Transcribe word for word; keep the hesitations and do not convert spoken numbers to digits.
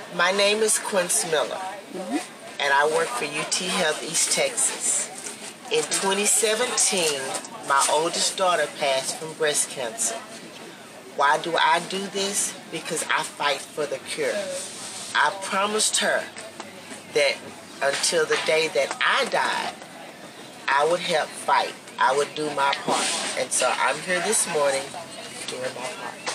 My name is Quence Miller, mm-hmm. and I work for U T Health East Texas. In twenty seventeen, my oldest daughter passed from breast cancer. Why do I do this? Because I fight for the cure. I promised her that until the day that I died, I would help fight. I would do my part. And so I'm here this morning doing my part.